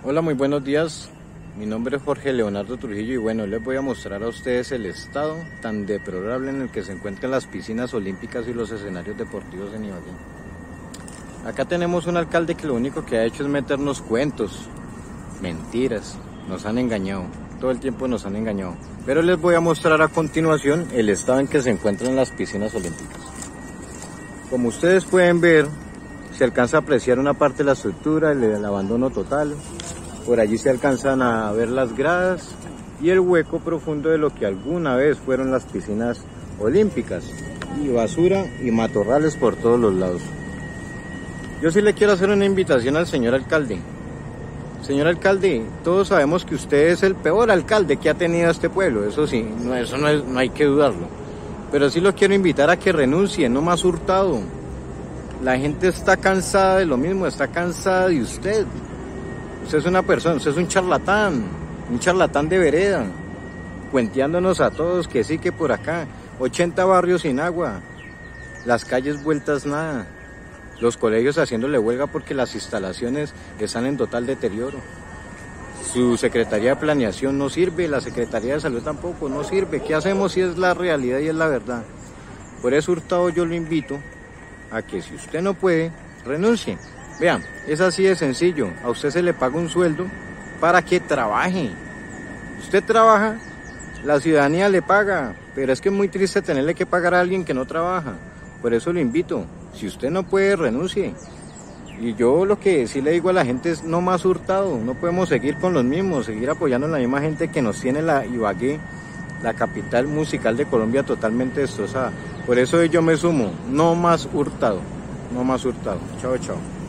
Hola, muy buenos días. Mi nombre es Jorge Leonardo Trujillo y bueno, les voy a mostrar a ustedes el estado tan deplorable en el que se encuentran las piscinas olímpicas y los escenarios deportivos en Ibagué. Acá tenemos un alcalde que lo único que ha hecho es meternos cuentos, mentiras, nos han engañado, todo el tiempo nos han engañado. Pero les voy a mostrar a continuación el estado en que se encuentran las piscinas olímpicas. Como ustedes pueden ver, se alcanza a apreciar una parte de la estructura, el abandono total. Por allí se alcanzan a ver las gradas y el hueco profundo de lo que alguna vez fueron las piscinas olímpicas. Y basura y matorrales por todos los lados. Yo sí le quiero hacer una invitación al señor alcalde. Señor alcalde, todos sabemos que usted es el peor alcalde que ha tenido este pueblo. Eso sí, no hay que dudarlo. Pero sí lo quiero invitar a que renuncie, no más Hurtado. La gente está cansada de lo mismo, está cansada de usted. Usted es una persona, usted es un charlatán de vereda, cuenteándonos a todos que sí, que por acá, 80 barrios sin agua, las calles vueltas nada, los colegios haciéndole huelga porque las instalaciones están en total deterioro. Su Secretaría de Planeación no sirve, la Secretaría de Salud tampoco, no sirve. ¿Qué hacemos si es la realidad y es la verdad? Por eso, Hurtado, yo lo invito a que si usted no puede, renuncie. Vean, es así de sencillo. A usted se le paga un sueldo para que trabaje. Usted trabaja, la ciudadanía le paga, pero es que es muy triste tenerle que pagar a alguien que no trabaja. Por eso lo invito. Si usted no puede, renuncie. Y yo lo que sí le digo a la gente es no más Hurtado. No podemos seguir con los mismos, seguir apoyando a la misma gente que nos tiene la Ibagué, la capital musical de Colombia, totalmente destrozada. Por eso yo me sumo, no más Hurtado, no más Hurtado. Chao, chao.